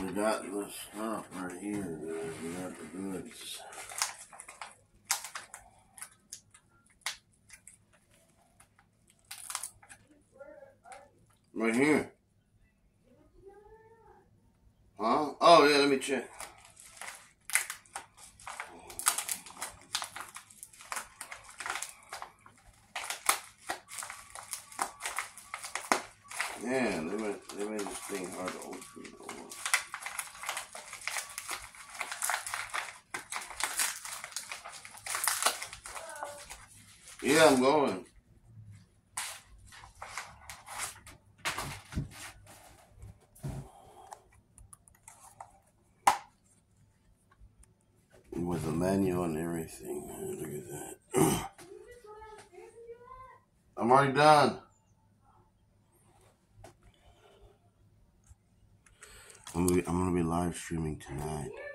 We got the stuff right here, guys. We got the goods. Right here. Huh? Oh, yeah, let me check. Yeah, they made this thing hard to open. Yeah, I'm going. With a manual and everything. Look at that. I'm already done. I'm gonna be live streaming tonight.